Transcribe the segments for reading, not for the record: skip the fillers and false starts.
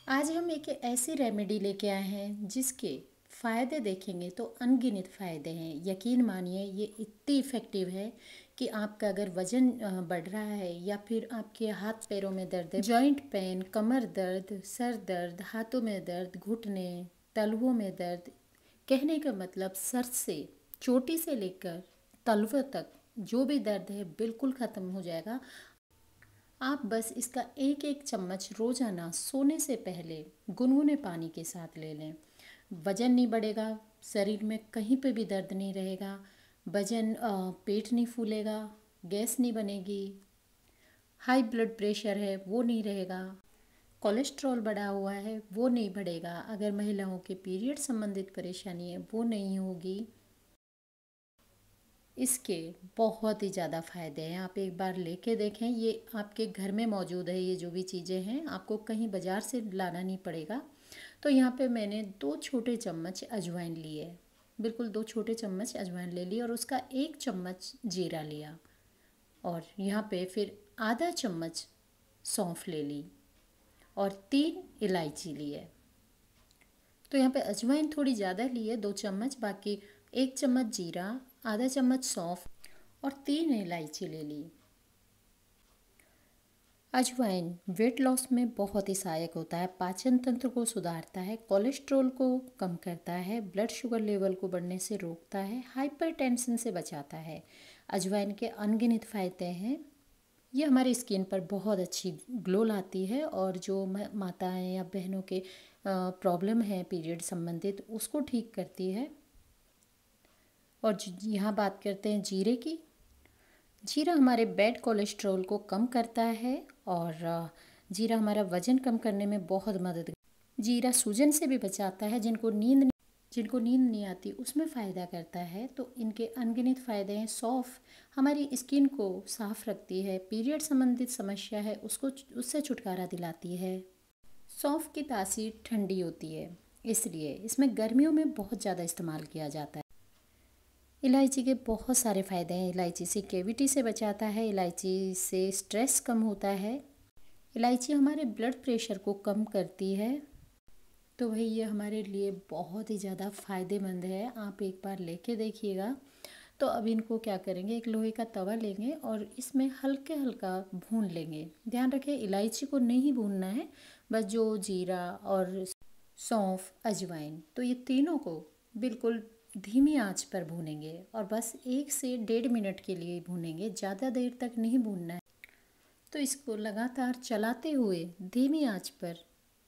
आज हम एक ऐसी रेमेडी लेके आए हैं जिसके फ़ायदे देखेंगे तो अनगिनत फ़ायदे हैं। यकीन मानिए ये इतनी इफ़ेक्टिव है कि आपका अगर वज़न बढ़ रहा है या फिर आपके हाथ पैरों में दर्द है, जॉइंट पेन, कमर दर्द, सर दर्द, हाथों में दर्द, घुटने, तलवों में दर्द, कहने का मतलब सर से चोटी से लेकर तलवों तक जो भी दर्द है बिल्कुल ख़त्म हो जाएगा। आप बस इसका एक एक चम्मच रोज़ाना सोने से पहले गुनगुने पानी के साथ ले लें। वज़न नहीं बढ़ेगा, शरीर में कहीं पे भी दर्द नहीं रहेगा, पेट नहीं फूलेगा, गैस नहीं बनेगी, हाई ब्लड प्रेशर है वो नहीं रहेगा, कोलेस्ट्रॉल बढ़ा हुआ है वो नहीं बढ़ेगा, अगर महिलाओं के पीरियड संबंधित परेशानी है वो नहीं होगी। इसके बहुत ही ज़्यादा फ़ायदे हैं, आप एक बार लेके देखें। ये आपके घर में मौजूद है, ये जो भी चीज़ें हैं आपको कहीं बाज़ार से लाना नहीं पड़ेगा। तो यहाँ पे मैंने 2 छोटे चम्मच अजवाइन लिए, बिल्कुल 2 छोटे चम्मच अजवाइन ले ली और उसका 1 चम्मच जीरा लिया और यहाँ पे फिर आधा चम्मच सौंफ ले ली और 3 इलायची लिए। तो यहाँ पे अजवाइन थोड़ी ज़्यादा ली है, 2 चम्मच, बाकी 1 चम्मच जीरा, आधा चम्मच सौंफ और 3 इलायची ले ली। अजवाइन वेट लॉस में बहुत ही सहायक होता है, पाचन तंत्र को सुधारता है, कोलेस्ट्रॉल को कम करता है, ब्लड शुगर लेवल को बढ़ने से रोकता है, हाइपरटेंशन से बचाता है। अजवाइन के अनगिनत फ़ायदे हैं। ये हमारी स्किन पर बहुत अच्छी ग्लो लाती है और जो माताएं या बहनों के प्रॉब्लम है पीरियड संबंधित उसको ठीक करती है। और यहाँ बात करते हैं जीरे की। जीरा हमारे बैड कोलेस्ट्रॉल को कम करता है और जीरा हमारा वज़न कम करने में बहुत मदद। जीरा सूजन से भी बचाता है, जिनको नींद नहीं आती उसमें फ़ायदा करता है। तो इनके अनगिनत फ़ायदे हैं। सौंफ हमारी स्किन को साफ़ रखती है, पीरियड संबंधित समस्या है उससे छुटकारा दिलाती है। सौंफ की तासीर ठंडी होती है, इसलिए इसमें गर्मियों में बहुत ज़्यादा इस्तेमाल किया जाता है। इलायची के बहुत सारे फ़ायदे हैं। इलायची से कैविटी से बचाता है, इलायची से स्ट्रेस कम होता है, इलायची हमारे ब्लड प्रेशर को कम करती है। तो भाई ये हमारे लिए बहुत ही ज़्यादा फ़ायदेमंद है, आप एक बार लेके देखिएगा। तो अब इनको क्या करेंगे, एक लोहे का तवा लेंगे और इसमें हल्के हल्का भून लेंगे। ध्यान रखें इलायची को नहीं भूनना है, बस जो जीरा और सौंफ, अजवाइन, तो ये तीनों को बिल्कुल धीमी आंच पर भूनेंगे और बस 1 से 1.5 मिनट के लिए भूनेंगे, ज़्यादा देर तक नहीं भूनना है। तो इसको लगातार चलाते हुए धीमी आंच पर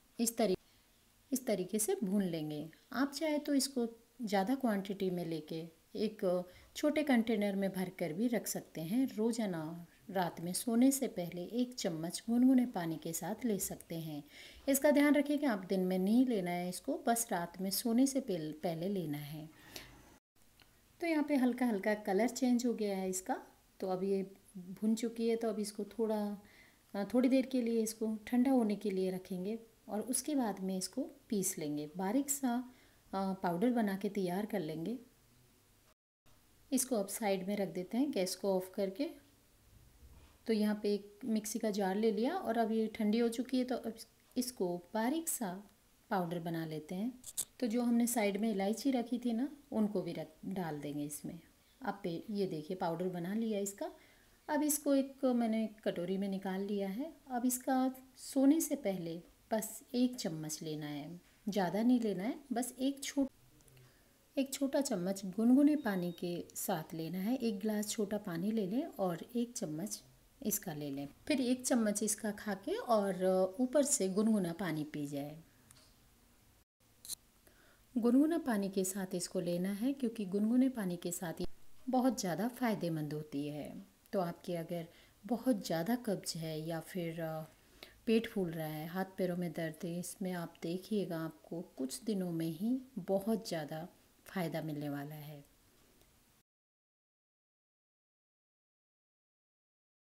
इस तरीके से भून लेंगे। आप चाहे तो इसको ज़्यादा क्वांटिटी में लेके एक छोटे कंटेनर में भर कर भी रख सकते हैं। रोज़ाना रात में सोने से पहले 1 चम्मच गुनगुने पानी के साथ ले सकते हैं। इसका ध्यान रखिए कि आप दिन में नहीं लेना है इसको, बस रात में सोने से पहले लेना है। तो यहाँ पे हल्का हल्का कलर चेंज हो गया है इसका। तो अब ये भुन चुकी है, तो अब इसको थोड़ी देर के लिए इसको ठंडा होने के लिए रखेंगे और उसके बाद में इसको पीस लेंगे, बारीक सा पाउडर बना के तैयार कर लेंगे। इसको अब साइड में रख देते हैं गैस को ऑफ करके। तो यहाँ पे एक मिक्सी का जार ले लिया और अब ये ठंडी हो चुकी है, तो अब इसको बारीक सा पाउडर बना लेते हैं। तो जो हमने साइड में इलायची रखी थी ना, उनको भी डाल देंगे इसमें। अब ये देखिए पाउडर बना लिया इसका। अब इसको मैंने कटोरी में निकाल लिया है। अब इसका सोने से पहले बस 1 चम्मच लेना है, ज़्यादा नहीं लेना है, बस एक छोटा चम्मच गुनगुने पानी के साथ लेना है। 1 गिलास छोटा पानी ले लें और 1 चम्मच इसका ले लें, फिर 1 चम्मच इसका खा के और ऊपर से गुनगुना पानी पी जाए। गुनगुना पानी के साथ इसको लेना है, क्योंकि गुनगुने पानी के साथ बहुत ज़्यादा फ़ायदेमंद होती है। तो आपके अगर बहुत ज़्यादा कब्ज है या फिर पेट फूल रहा है, हाथ पैरों में दर्द है, इसमें आप देखिएगा आपको कुछ दिनों में ही बहुत ज़्यादा फ़ायदा मिलने वाला है।